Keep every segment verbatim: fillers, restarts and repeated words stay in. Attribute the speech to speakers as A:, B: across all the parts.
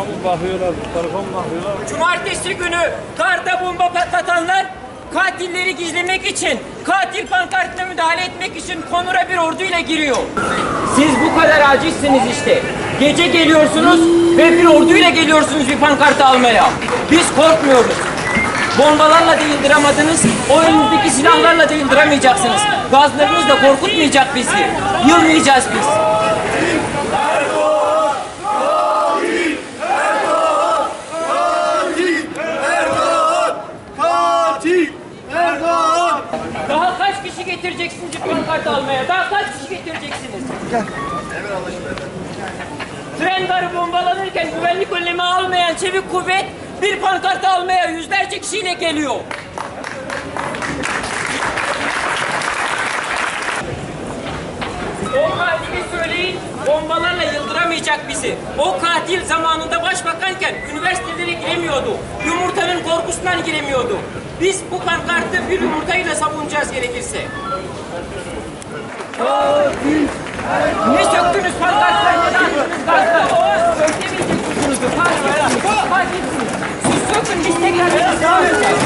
A: mı bakıyorlar, bu tarafa mı bakıyorlar?
B: Cumartesi günü karda bomba patlatanlar katilleri gizlemek için, katil pankartına müdahale etmek için konura bir orduyla giriyor. Siz bu kadar acizsiniz işte. Gece geliyorsunuz ve bir orduyla geliyorsunuz bir pankartı almaya. Biz korkmuyoruz. Bombalarla değildiramadınız, o elinizdeki silahlarla değildiremeyeceksiniz. Gazlarınız da korkutmayacak bizi. Yılmayacağız biz. Daha kaç kişi getireceksiniz bir pankart almaya? Daha kaç kişi getireceksiniz? Gel. Tren garı bombalanırken güvenlik önlemi almayan çevik kuvvet bir pankart almaya yüzlerce kişiyle geliyor. O katili söyleyin, bombalarla yıldıramayacak bizi. O katil zamanında başbakanken üniversitelere giremiyordu. Yumurtanın korkusundan giremiyordu. Biz bu pankartı bir yumurtayla savunacağız gerekirse. Katil! Ne söktünüz pankartları, ne söktünüz gazları? Sökemeyeceksiniz bunu, katilsiniz, katilsiniz. Siz sökün, biz tekrar bir devam edeceğiz.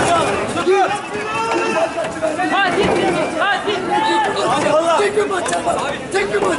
B: Katilsiniz, katilsiniz.
C: Tek bir maç yapar. Tek bir maç.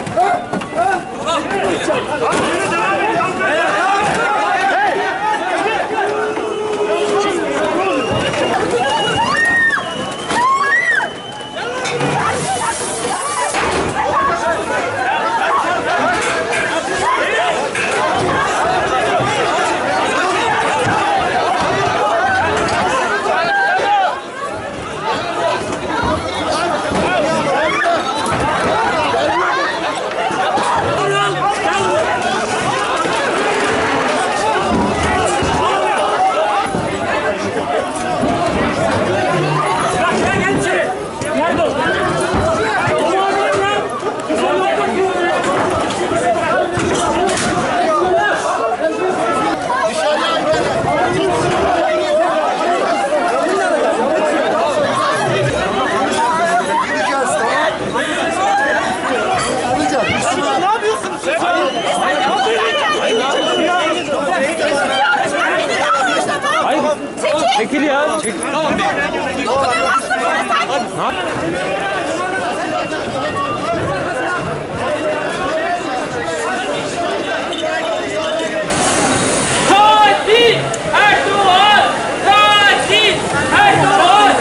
A: Çekil ya. Çekil. Tamam.
B: Katil Erdoğan! Katil Erdoğan!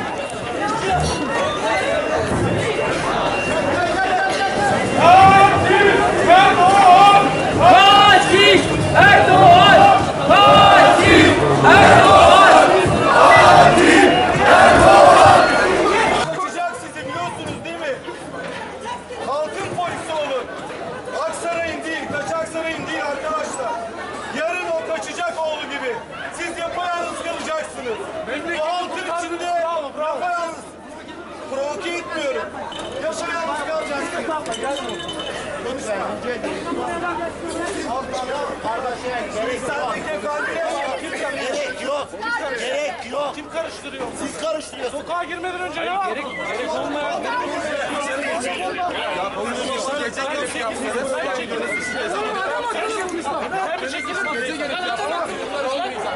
B: Katil Erdoğan! Katil Erdoğan! Katil Erdoğan!
D: Katil Erdoğan! Kaçacak sizi biliyorsunuz değil mi? Halkın polisi olun. Aksaray'ın değil, Kaçaksaray'ın değil arkadaşlar. Yarın o kaçacak oğlu gibi. Siz yapayalnız kalacaksınız. Bu halkın içinde yapayalnız. Provoke etmiyorum. Yapayalnız kalacaksınız. Konuşma.
E: Gerek yok. Gerek yok. Kim karıştırıyor? Siz karıştırıyorsunuz.
A: Sokağa girmeden önce ne var? Gerek, gerek olmayan... Ya konuşuyorsun, geçen görüşü yapmışsınız. Her bir şekilde gece gerek yapmak. Bunlar olmayacak.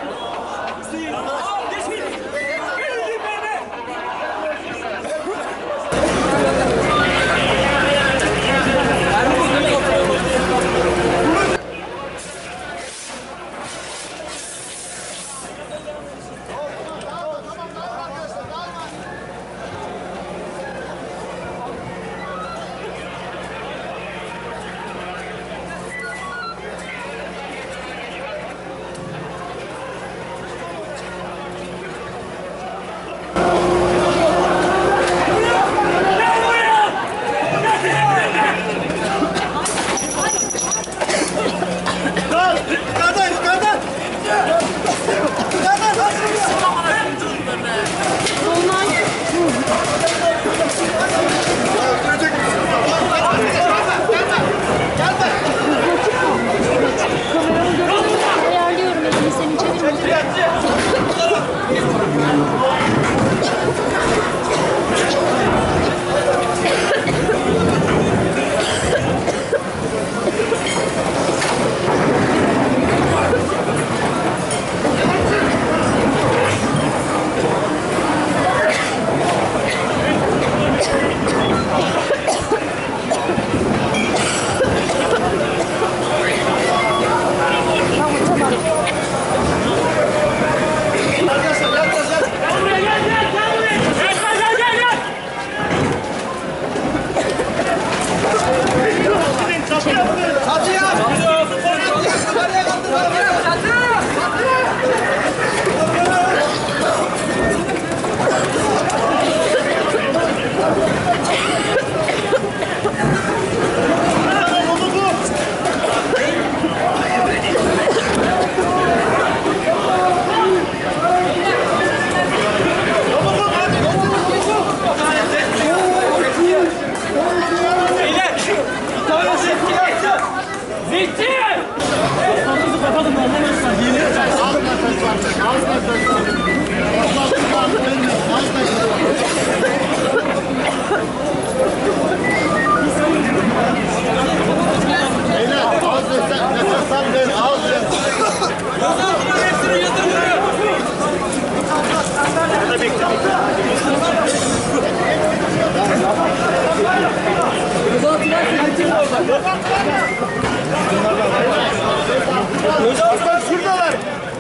D: Aslan şuradalar.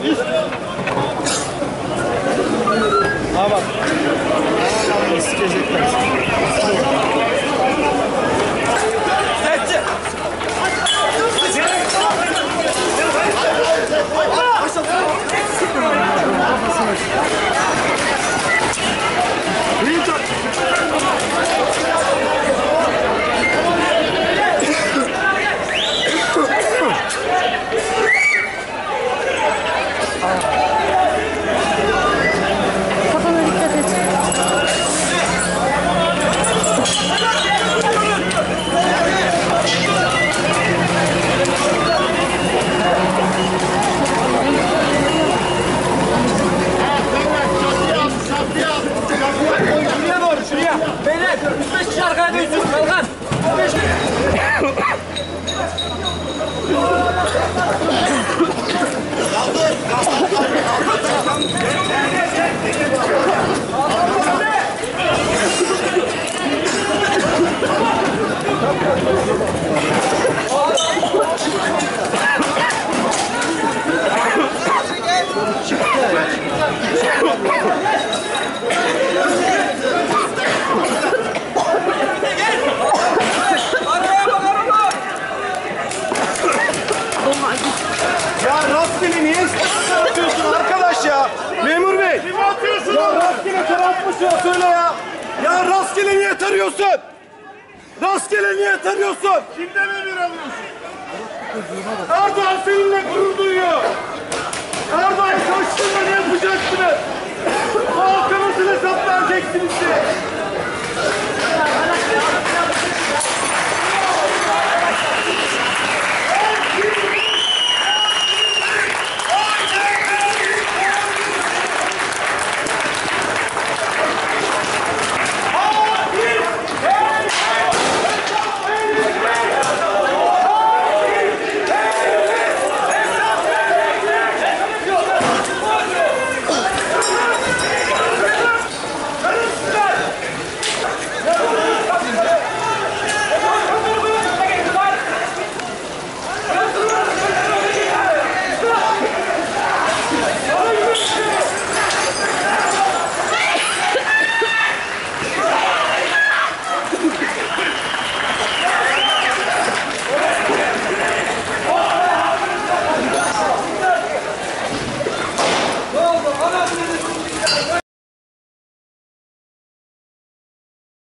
D: Ha bak. Sikecekler. Sertçe.
C: Kafana dikkat et.
B: Şuraya doğru şuraya. Beyler üç beş kişi arkaya dönsün. Kalkan.
D: Ya rastgele niye atıyorsun arkadaş ya? Memur bey. Kim atıyorsun? Ya rastgele taratmışsın söyle ya. Ya rastgele niye tarıyorsun? Rastgele niye tarıyorsun? Kimden emir alıyorsun? Erdoğan seninle gurur duyuyor. Erdoğan kaçtığında ne yapacaksınız? Halkınızın hesap vereceksiniz size.